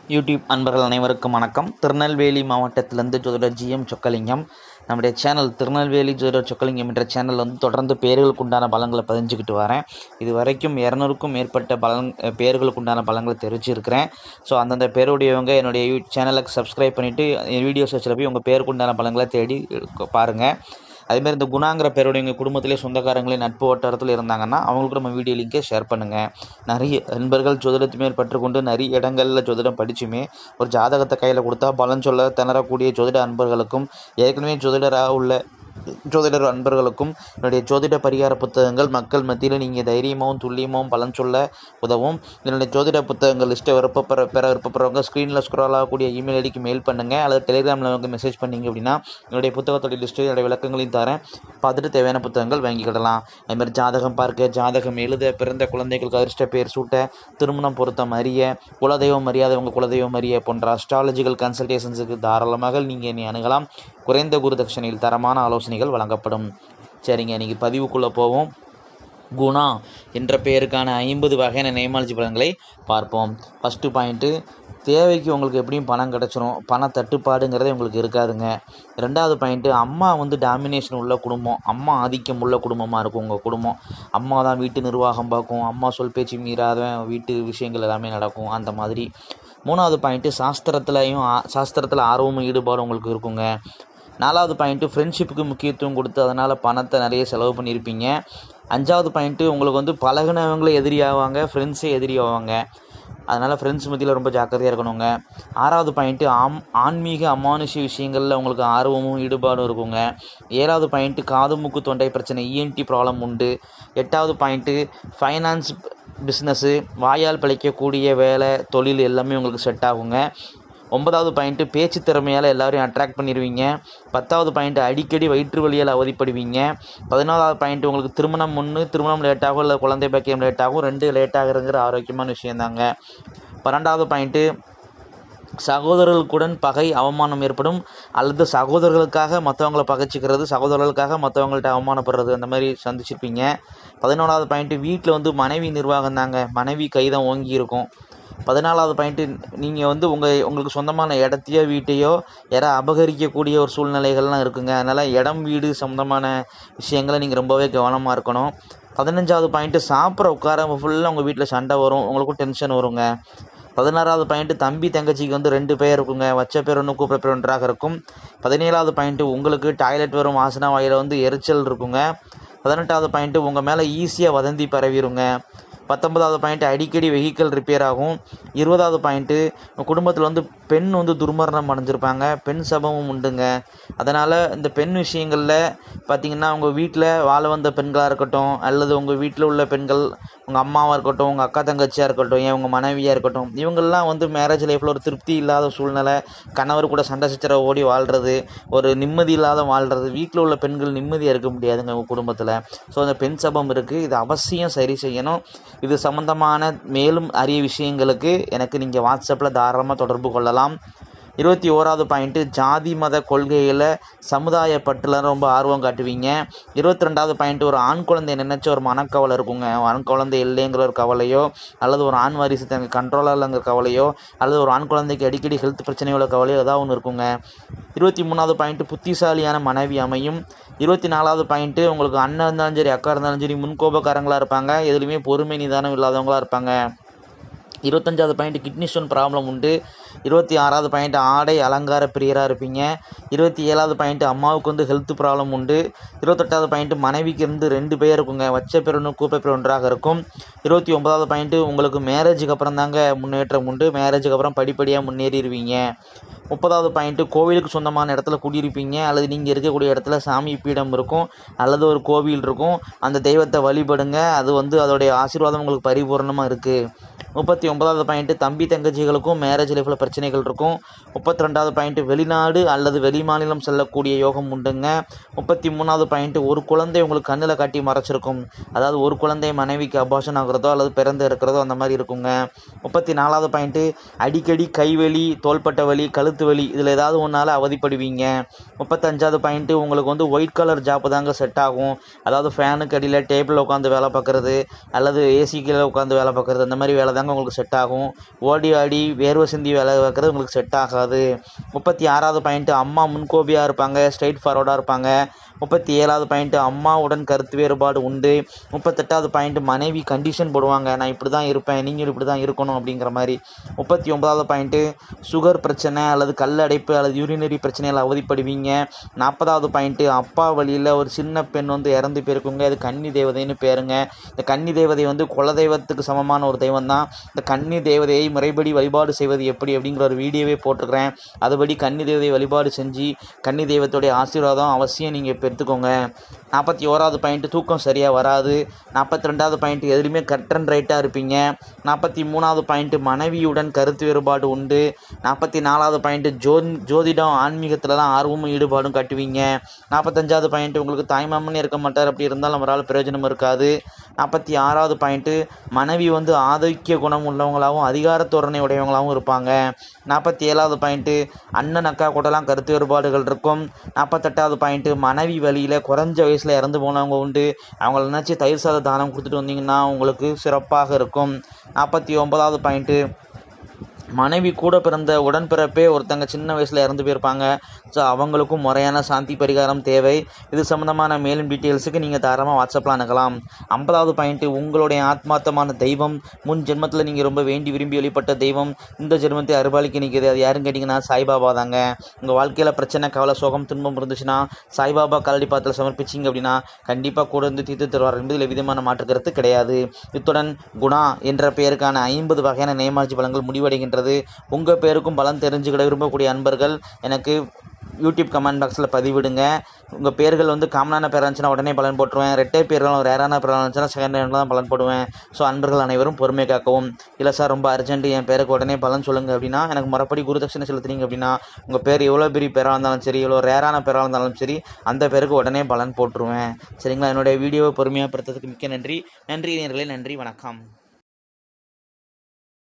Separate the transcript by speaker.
Speaker 1: YouTube அன்பர்கள் அனைவருக்கும் வணக்கம். திருநெல்வேலி மாவட்டத்திலிருந்து ஜோதிடர் ஜிஎம் சொக்கலிங்கம். நம்முடைய சேனல் திருநெல்வேலி ஜோதிடர் சொக்கலிங்கம் என்ற சேனல் தொடர்ந்து பேர்களுக்கு உண்டான பலன்களை பதிஞ்சுக்கிட்டு வரேன். இது வரைக்கும் 200க்கும் மேற்பட்ட பேர்களுக்கு உண்டான பலன்களை தெரிவிச்சிருக்கிறேன். ஸோ அந்தந்த பேருடையவங்க என்னுடைய சேனலுக்கு சப்ஸ்கிரைப் பண்ணிவிட்டு வீடியோஸ் வச்சில் போய் உங்கள் பேருக்கு உண்டான பலன்களை தேடி பாருங்கள். அதேமாதிரி இந்த குணாங்கிற பேருடைய எங்கள் குடும்பத்திலே சொந்தக்காரங்களே நட்பு வட்டாரத்தில் இருந்தாங்கன்னா அவங்களுக்கு நம்ம வீடியோ லிங்கை ஷேர் பண்ணுங்கள். நிறைய நண்பர்கள் ஜோதிடத்து மேல் பற்றுக்கொண்டு நிறைய இடங்களில் ஜோதிடம் படிச்சுமே ஒரு ஜாதகத்தை கையில் கொடுத்தா பலன் சொல்ல திணறக்கூடிய ஜோதிட அன்பர்களுக்கும் ஏற்கனவே ஜோதிடராக உள்ள ஜோதிடர் அன்பர்களுக்கும் என்னுடைய ஜோதிட பரிகார புத்தகங்கள் மக்கள் மத்தியில் நீங்கள் தைரியமாகவும் துல்லியமாகவும் பலன் சொல்ல உதவும். என்னுடைய ஜோதிட புத்தகங்கள் லிஸ்ட்டை விருப்பப்படுறவங்க ஸ்க்ரீனில் ஸ்க்ரோல் ஆகக்கூடிய இமெயில் ஐடிக்கு மெயில் பண்ணுங்கள், அல்லது டெலிகிராமில் வந்து மெசேஜ் பண்ணிங்க அப்படின்னா என்னுடைய புத்தகத்தோடைய லிஸ்ட்டு என்னுடைய விளக்கங்களையும் தரேன். பார்த்துட்டு தேவையான புத்தகங்கள் வாங்கிக்கிடலாம். அதுமாதிரி ஜாதகம் பார்க்க, ஜாதகம் எழுத, பிறந்த குழந்தைகளுக்கு அதிர்ஷ்ட பேர் சூட்ட, திருமணம் பொருத்தம் அறிய, குலதெய்வம் அறியாதவங்க குலதெய்வம் அறிய போன்ற அஸ்ட்ராலஜிக்கல் கன்சல்டேஷன்ஸுக்கு தாராளமாக நீங்கள் என்னை அணுகலாம். குறைந்த குருதட்சணையில் தரமான ஆலோசனைகள் வழங்கப்படும். சரிங்க, இன்றைக்கி பதிவுக்குள்ளே போவோம். குணா என்ற பெயருக்கான 50 வகையான நேமாலஜி பலன்களை பார்ப்போம். ஃபஸ்ட்டு பாயிண்ட்டு, தேவைக்கு உங்களுக்கு எப்படியும் பணம் கிடச்சிரும், பண தட்டுப்பாடுங்கிறதே உங்களுக்கு இருக்காதுங்க. 2வது பாயிண்ட்டு, அம்மா டாமினேஷன் உள்ள குடும்பம், அம்மா ஆதிக்கம் உள்ள குடும்பமாக இருக்கும் உங்கள் குடும்பம். அம்மா தான் வீட்டு நிர்வாகம் பார்க்கும், அம்மா சொல் பேச்சு மீறாத வீட்டு விஷயங்கள் எல்லாமே நடக்கும் அந்த மாதிரி. 3வது பாயிண்ட்டு, சாஸ்திரத்தில் ஆர்வமும் ஈடுபாடு உங்களுக்கு இருக்குங்க. 4வது பாயிண்ட்டு, ஃப்ரெண்ட்ஷிப்புக்கு முக்கியத்துவம் கொடுத்து அதனால் பணத்தை நிறைய செலவு பண்ணியிருப்பீங்க. 5வது பாயிண்ட்டு, உங்களுக்கு பழகினவங்களே எதிரியாவாங்க, ஃப்ரெண்ட்ஸே எதிரியாவாங்க. அதனால் ஃப்ரெண்ட்ஸ் மத்தியில் ரொம்ப ஜாக்கிரதையாக இருக்கணுங்க. 6வது பாயிண்ட்டு, ஆன்மீக அமானுஷ்ய விஷயங்களில் உங்களுக்கு ஆர்வமும் ஈடுபாடும் இருக்குங்க. 7வது பாயிண்ட்டு, காது மூக்கு தொண்டை பிரச்சனை இஎன்டி ப்ராப்ளம் உண்டு. 8வது பாயிண்ட்டு, ஃபைனான்ஸ் பிஸ்னஸ்ஸு, வாயால் பிழைக்கக்கூடிய வேலை தொழில் எல்லாமே உங்களுக்கு செட் ஆகுங்க. 9வது பாயிண்ட்டு, பேச்சு திறமையால் எல்லோரையும் அட்ராக்ட் பண்ணிடுவீங்க. 10வது பாயிண்ட்டு, அடிக்கடி வயிற்று வலியால் அவதிப்படுவீங்க. 11வது பாயிண்ட்டு, உங்களுக்கு திருமணம் லேட்டாகும், இல்லை குழந்தை பாக்கியம் லேட்டாகும், 2 லேட்டாகிறங்கிற ஆரோக்கியமான விஷயந்தாங்க. 12வது பாயிண்ட்டு, சகோதரர்களுடன் பகை அவமானம் ஏற்படும், அல்லது சகோதரர்களுக்காக மற்றவங்களை பகைச்சிக்கிறது, சகோதரர்களுக்காக மற்றவங்கள்ட்ட அவமானப்படுறது, அந்த மாதிரி சந்திச்சிருப்பீங்க. 11வது பாயிண்ட்டு, வீட்டில் மனைவி நிர்வாகம் தாங்க, மனைவி கைதான் ஓங்கி இருக்கும். 14வது பாயிண்ட்டு, நீங்கள் உங்களுக்கு சொந்தமான இடத்தையோ வீட்டையோ யாராவது அபகரிக்கக்கூடிய ஒரு சூழ்நிலைகள்லாம் இருக்குங்க. அதனால் இடம் வீடு சம்மந்தமான விஷயங்களை நீங்கள் ரொம்பவே கவனமாக இருக்கணும். 15வது பாயிண்ட்டு, சாப்பிட்ற உட்கார ஃபுல்லாக உங்கள் வீட்டில் சண்டை வரும், உங்களுக்கும் டென்ஷன் வருங்க. 16வது பாயிண்ட்டு, தம்பி தங்கச்சிக்கு 2 பேர் இருக்குங்க, வச்ச பேர் ஒன்று கூப்பிட பேர் ஒன்றாக இருக்கும். 17வது பாயிண்ட்டு, உங்களுக்கு டாய்லெட் வரும், வாசனை வாயில் எரிச்சல் இருக்குங்க. 18வது பாயிண்ட்டு, உங்கள் மேலே ஈஸியாக வதந்தி பரவிடுங்க. 19வது பாயிண்ட்டு, அடிக்கடி வெஹிக்கிள் ரிப்பேர் ஆகும். 20வது பாயிண்ட்டு, குடும்பத்தில் பெண் துர்மரணம் அடைஞ்சிருப்பாங்க, பெண் சபமும் உண்டுங்க. அதனால் இந்த பெண் விஷயங்களில் பார்த்திங்கன்னா உங்கள் வீட்டில் வாழ வந்த பெண்களாக இருக்கட்டும், அல்லது உங்கள் வீட்டில் உள்ள பெண்கள், உங்கள் அம்மாவாக இருக்கட்டும், உங்கள் அக்கா தங்கச்சியாக இருக்கட்டும், ஏன் உங்கள் மனைவியாக இருக்கட்டும், இவங்கள்லாம் மேரேஜ் லைஃப்பில் ஒரு திருப்தி இல்லாத சூழ்நிலை, கணவர் கூட சண்டை சச்சரவு ஓடி வாழ்கிறது, ஒரு நிம்மதி இல்லாத வாழ்கிறது, வீட்டில் உள்ள பெண்கள் நிம்மதியாக இருக்க முடியாதுங்க உங்கள் குடும்பத்தில். ஸோ அந்த பெண் சபம் இருக்குது, இது அவசியம் சரி செய்யணும். இது சம்பந்தமான மேலும் அரிய விஷயங்களுக்கு எனக்கு நீங்கள் வாட்ஸ்அப்பில் தாராளமாக தொடர்பு கொள்ளலாம். 21வது பாயிண்ட்டு, ஜாதி மத கொள்கையில் சமுதாய பற்றில் ரொம்ப ஆர்வம் காட்டுவீங்க. 22வது பாயிண்ட்டு, ஒரு ஆண் குழந்தை நினைச்ச ஒரு மனக்கவலை இருக்குங்க. ஆண் குழந்தை இல்லைங்கிற ஒரு கவலையோ, அல்லது ஒரு ஆண் வாரிசு தனக்கு கண்ட்ரோலாக இல்லைங்கிற கவலையோ, அல்லது ஒரு ஆண் குழந்தைக்கு அடிக்கடி ஹெல்த் பிரச்சனையோட கவலையோ ஏதாவது ஒன்று இருக்குங்க. 23வது பாயிண்ட்டு, புத்திசாலியான மனைவி அமையும். 24வது பாயிண்ட்டு, உங்களுக்கு அண்ணன் இருந்தாலும் சரி அக்கா இருந்தாலும் சரி முன்கோபக்காரங்களாக இருப்பாங்க, எதுலையுமே பொறுமை நிதானம் இல்லாதவங்களாக இருப்பாங்க. 25வது பாயிண்ட்டு, கிட்னி ஸ்டோன் ப்ராப்ளம் உண்டு. 26வது பாயிண்ட்டு, ஆடை அலங்கார பிரியராக இருப்பீங்க. 27வது பாயிண்ட்டு, அம்மாவுக்கு ஹெல்த் ப்ராப்ளம் உண்டு. 28வது பாயிண்ட்டு, மனைவிக்கு 2 பேர் இருக்குங்க, வச்ச பேர் ஒன்று கூப்ப பேர் ஒன்றாக இருக்கும். 29வது பாயிண்ட்டு, உங்களுக்கு மேரேஜுக்கு அப்புறம் தாங்க முன்னேற்றம் உண்டு, மேரேஜுக்கு அப்புறம் படிப்படியாக முன்னேறிடுவீங்க. 30வது பாயிண்ட்டு, கோவிலுக்கு சொந்தமான இடத்துல குடியிருப்பீங்க, அல்லது நீங்கள் இருக்கக்கூடிய இடத்துல சாமி பீடம் இருக்கும், அல்லது ஒரு கோவில் இருக்கும், அந்த தெய்வத்தை வழிபடுங்க, அது அதோடைய ஆசீர்வாதம் உங்களுக்கு பரிபூர்ணமாக இருக்குது. 39வது பாயிண்ட்டு, தம்பி தங்கச்சிகளுக்கும் மேரேஜ் லைஃப்பில் பிரச்சனைகள் இருக்கும். 32வது பாயிண்ட்டு, வெளிநாடு அல்லது வெளிமாநிலம் செல்லக்கூடிய யோகம் உண்டுங்க. 33வது பாயிண்ட்டு, ஒரு குழந்தை உங்களுக்கு கண்ணில் காட்டி மறைச்சிருக்கும், அதாவது ஒரு குழந்தை மனைவிக்கு அபார்ஷன் ஆகிறதோ அல்லது பிறந்து இருக்கிறதோ அந்த மாதிரி இருக்குங்க. 34வது பாயிண்ட்டு, அடிக்கடி கைவலி, தோள்பட்டை வலி, கழுத்து வலி இதில் ஏதாவது ஒன்றால் அவதிப்படுவீங்க. 35வது பாயிண்ட்டு, உங்களுக்கு ஒயிட் கலர் ஜாப்பு தாங்க செட் ஆகும், அதாவது ஃபேனுக்கு அடியில் டேபிளில் உட்காந்து வேலை பார்க்குறது, அல்லது ஏசி கீழே உட்காந்து வேலை பார்க்குறது, அந்த மாதிரி வேலை தாங்க உங்களுக்கு செட் ஆகும். ஓடி ஆடி வேர்வை சிந்தி வேலை வேலை பார்க்குறது உங்களுக்கு செட் ஆகாது. 36வது பாயிண்ட்டு அம்மா முன்கோபியாக இருப்பாங்க, ஸ்ட்ரெயிட் ஃபார்வர்டாக இருப்பாங்க. 37வது பாயிண்ட்டு அம்மாவுடன் கருத்து வேறுபாடு உண்டு. 38வது பாயிண்ட்டு மனைவி கண்டிஷன் போடுவாங்க, நான் இப்படி தான் இருப்பேன், நீங்களும் இப்படி தான் இருக்கணும் அப்படிங்கிற மாதிரி. 39வது பாயிண்ட்டு சுகர் பிரச்சனை அல்லது கல்லடைப்பு அல்லது யூரினரி பிரச்சனைகள் அவதிப்படுவீங்க. 40வது பாயிண்ட்டு அப்பா வழியில் ஒரு சின்ன பெண் இறந்து போயிருக்குங்க, அது கன்னி தேவதைன்னு பேருங்க. இந்த கன்னி தேவதை குலதெய்வத்துக்கு சமமான ஒரு தெய்வம் தான். இந்த கன்னி தேவதையை முறைப்படி வழிபாடு செய்வது எப்படி அப்படிங்கிற ஒரு வீடியோவே போட்டிருக்கிறேன். அதுபடி கன்னி தேவதையை வழிபாடு செஞ்சு கன்னி தெய்வத்துடைய ஆசீர்வாதம் அவசியம் நீங்கள் எடுத்துக்கோங்க. 41வது பாயிண்ட்டு தூக்கம் சரியாக வராது. 42வது பாயிண்ட்டு எதுலையுமே கட் அண்ட் ரைட்டாக இருப்பீங்க. 43வது பாயிண்ட்டு மனைவியுடன் கருத்து வேறுபாடு உண்டு. 44வது பாயிண்ட்டு ஜோதிடம் ஆன்மீகத்துலலாம் ஆர்வமும் ஈடுபாடும் காட்டுவீங்க. 45வது பாயிண்ட்டு உங்களுக்கு தாய்மாமனே இருக்க மாட்டார், அப்படி இருந்தாலும் அவரால் பிரயோஜனம் இருக்காது. 46வது பாயிண்ட்டு மனைவி ஆதிக்க குணம் உள்ளவங்களாகவும் அதிகார தோரணை உடையவங்களாகவும் இருப்பாங்க. 47வது பாயிண்ட்டு அண்ணன் அக்கா கூடலாம் கருத்து வேறுபாடுகள் இருக்கும். 48வது பாயிண்ட்டு மனைவி வழியில் குறைஞ்ச வயசில் இறந்து போனவங்க உண்டு, அவங்கள நினச்சி தயிர் சாத தானம் கொடுத்துட்டு வந்தீங்கன்னா உங்களுக்கு சிறப்பாக இருக்கும். 49வது பாயிண்ட்டு மனைவி கூட பிறந்த உடன்பிறப்பே ஒருத்தங்க சின்ன வயசில் இறந்து போயிருப்பாங்க. ஸோ அவங்களுக்கும் முறையான சாந்தி பரிகாரம் தேவை. இது சம்மந்தமான மேலும் டீட்டெயில்ஸுக்கு நீங்கள் தாராளமாக வாட்ஸ்அப்பில் அணுகலாம். 50வது பாயிண்ட்டு உங்களுடைய ஆத்மார்த்தமான தெய்வம், முன் ஜென்மத்தில் நீங்கள் ரொம்ப வேண்டி விரும்பி வழிபட்ட தெய்வம் இந்த ஜென்மத்தை அருபாலிக்கு நிற்கிது. அது யாருன்னு கேட்டிங்கன்னா சாய்பாபா தாங்க. உங்கள் வாழ்க்கையில் பிரச்சனை, கவலை, சோகம், துன்பம் இருந்துச்சுன்னா சாய்பாபா காலடி பாதத்தில் சமர்ப்பிச்சிங்க அப்படின்னா கண்டிப்பாக கூட தீர்த்து தருவார் என்பதில் விதமான மாற்றுக்கருத்து கிடையாது. இத்துடன் குணா என்ற பெயருக்கான 50 வகையான நேமாஜி பலன்கள் முடிவடைகின்றது. உங்கள் பேருக்கும் பலன் தெரிஞ்சுக்கிட விரும்பக்கூடிய அன்பர்கள் எனக்கு யூடியூப் கமெண்ட் பாக்ஸில் பதிவிடுங்க. உங்கள் பேர்கள் காமனான பேராக இருந்துச்சுன்னா உடனே பலன் போட்டுருவேன். ரெட்டை பேர்களும் ரேரான பேராக இருந்துச்சுன்னா செகண்ட் டைமில் தான் பலன் போடுவேன். ஸோ அன்பர்கள் அனைவரும் பொறுமை காக்கவும். இல்லை சார் ரொம்ப அர்ஜென்ட்டு, என் பேருக்கு உடனே பலன் சொல்லுங்கள் அப்படின்னா எனக்கு முறைப்படி குருதட்சணை செலுத்துனீங்க அப்படின்னா உங்கள் பேர் எவ்வளோ பெரிய பேராக இருந்தாலும் சரி, எவ்வளோ ரேரான பேராக இருந்தாலும் சரி, அந்த பேருக்கு உடனே பலன் போட்டுருவேன். சரிங்களா? என்னுடைய வீடியோவை பொறுமையாக பொறுத்ததுக்கு மிக்க நன்றி. நன்றி நேயர்களே, நன்றி, வணக்கம்.